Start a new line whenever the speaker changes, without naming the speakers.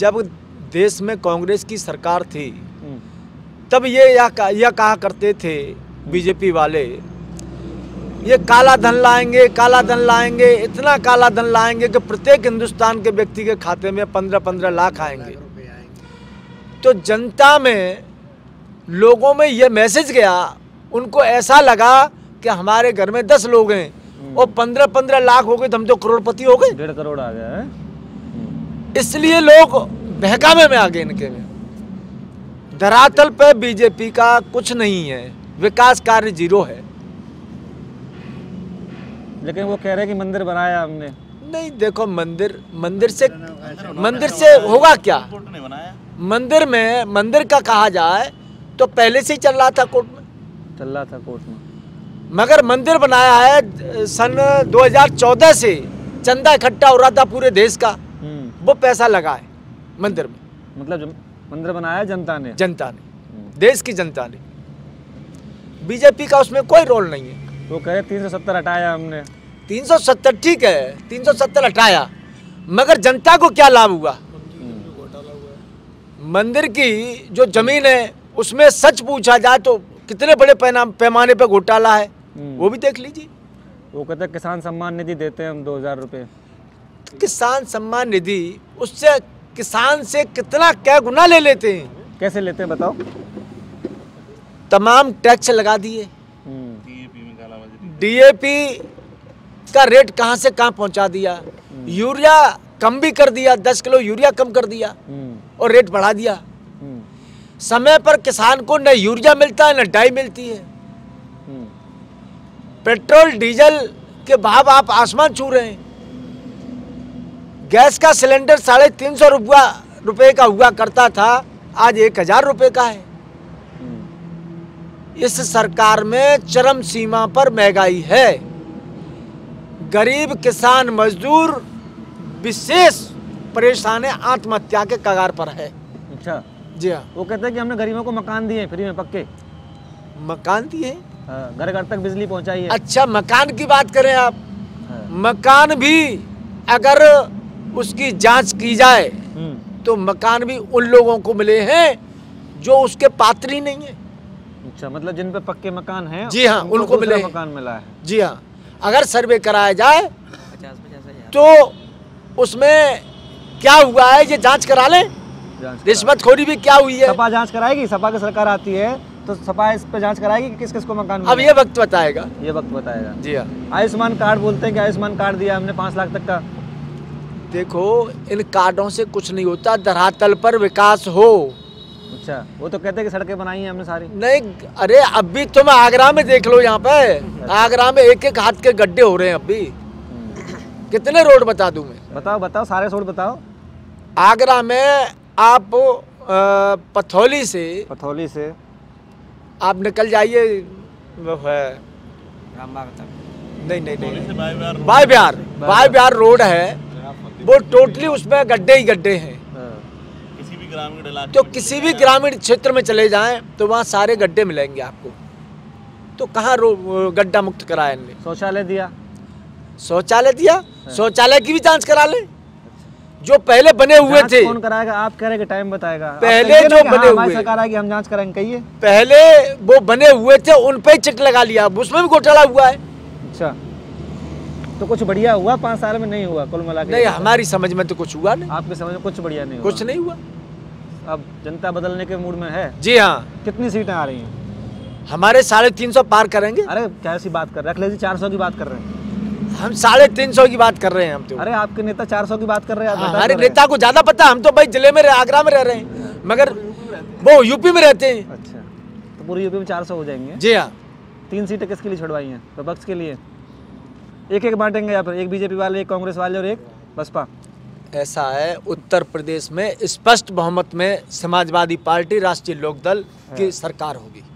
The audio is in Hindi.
जब देश में कांग्रेस की सरकार थी तब ये यह कहा करते थे बीजेपी वाले, ये काला धन लाएंगे, काला धन लाएंगे, इतना काला धन लाएंगे कि प्रत्येक हिंदुस्तान के व्यक्ति के खाते में 15-15 लाख आएंगे। तो जनता में, लोगों में ये मैसेज गया, उनको ऐसा लगा कि हमारे घर में 10 लोग हैं और 15-15 लाख हो गए तो हम तो करोड़पति हो गए,
1.5 करोड़ आ गया है।
इसलिए लोग बहकावे में आ गए इनके में। धरातल पे बीजेपी का कुछ नहीं है, विकास कार्य जीरो है।
लेकिन वो कह रहे हैं कि मंदिर बनाया हमने।
नहीं, देखो मंदिर से होगा क्या? मंदिर का कहा जाए तो पहले से ही चल रहा था कोर्ट में, मगर मंदिर बनाया है सन 2014 से, चंदा इकट्ठा हो रहा था पूरे देश का, वो पैसा लगा है मंदिर में।
मतलब मंदिर बनाया जनता ने
देश की जनता ने, बीजेपी का उसमें कोई रोल नहीं है।
वो कह रहे 370 हटाया हमने।
370 ठीक है, 370 हटाया, मगर जनता को क्या लाभ हुआ? मंदिर की जो जमीन है उसमें सच पूछा जाए तो कितने बड़े पैमाने पे घोटाला है, वो भी देख लीजिए।
वो कहते हैं किसान सम्मान निधि देते हैं हम 2000 रुपये।
किसान सम्मान निधि, उससे किसान से कितना क्या गुना ले लेते हैं।
कैसे लेते हैं बताओ?
तमाम टैक्स लगा दिए, डीएपी का रेट कहां से कहां पहुंचा दिया, यूरिया कम भी कर दिया, 10 किलो यूरिया कम कर दिया और रेट बढ़ा दिया। समय पर किसान को न यूरिया मिलता है न डाई मिलती है। पेट्रोल डीजल के भाव आप आसमान छू रहे हैं। गैस का सिलेंडर 350 रुपये का हुआ करता था, आज 1000 रुपये का है। इस सरकार में चरम सीमा पर महंगाई है। गरीब किसान मजदूर विशेष परेशान है, आत्महत्या के कगार पर है।
अच्छा
जी हाँ।
वो कहते हैं कि हमने गरीबों को मकान दिए फ्री में, पक्के
मकान दिए,
घर घर तक बिजली पहुंचाई है।
अच्छा, मकान की बात करें आप, मकान भी अगर उसकी जांच की जाए तो मकान भी उन लोगों को मिले हैं जो उसके पात्र ही नहीं है।
अच्छा, मतलब जिन पे पक्के मकान हैं,
जी हाँ, उनको मिले
मकान मिला है।
जी हाँ, अगर सर्वे कराया जाए तो उसमें क्या हुआ है ये जांच करा लें। रिश्वतखोरी भी क्या हुई है।
सपा जांच कराएगी, सपा की सरकार आती है तो सपा इस पे जांच कराएगी कि किस किस को मकान मिला।
अब ये वक्त बताएगा,
जी हाँ। आयुष्मान कार्ड बोलते हैं कि आयुष्मान कार्ड दिया हमने 5 लाख तक का।
देखो, इन कार्डों से कुछ नहीं होता, धरातल पर विकास हो।
अच्छा, वो तो कहते हैं कि सड़कें बनाई हैं हमने सारी।
नहीं, अरे अब भी तुम आगरा में देख लो, यहाँ पे आगरा में 1-1 हाथ के गड्ढे हो रहे हैं। अब भी कितने रोड बता दूं मैं?
बताओ सारे रोड बताओ।
आगरा में आप पथौली से आप निकल जाइए, वो है रामबाग तक, नहीं बाई बिहार रोड है, वो टोटली उसमें गड्ढे ही गड्ढे हैं। तो किसी भी ग्रामीण क्षेत्र में चले जाएं तो वहाँ सारे गड्ढे मिलेंगे आपको। तो कहाँ गड्ढा मुक्त कराया इनने? शौचालय दिया, शौचालय की भी जांच करा लें। जो पहले बने हुए थे,
कौन कराएगा? आप कह रहे कि टाइम बताएगा।
पहले जो बने हुए,
सरकार आएगी हम जांच कराएंगे, कहिए।
पहले वो बने हुए थे उन पे चिट लगा लिया, उसमें भी घोटाला हुआ है।
अच्छा, तो कुछ बढ़िया हुआ 5 साल में? नहीं हुआ कुल मिला के?
नहीं, हमारी समझ में तो कुछ हुआ नहीं।
आपकी समझ में कुछ बढ़िया नहीं हुआ?
कुछ नहीं हुआ।
अब जनता बदलने के मूड में है।
जी हाँ।
कितनी सीटें आ रही हैं?
हमारे 350 पार करेंगे।
अरे कैसी बात कर रहे हैं? अखिलेश जी 400 की बात कर रहे हैं,
हम 350 की बात कर रहे हैं हम तो।
अरे आपके नेता 400 की बात कर रहे हैं।
हमारे नेता को ज्यादा पता, हम तो भाई जिले में आगरा में रह रहे हैं, मगर वो यूपी में रहते हैं।
अच्छा, तो पूरी यूपी में 400 हो जाएंगे।
जी हाँ।
3 सीटें किसके लिए छुड़वाई हैं? विपक्ष के लिए। एक बांटेंगे यहाँ पर, एक बीजेपी वाले, एक कांग्रेस वाले और एक बसपा।
ऐसा है, उत्तर प्रदेश में स्पष्ट बहुमत में समाजवादी पार्टी, राष्ट्रीय लोकदल की सरकार होगी।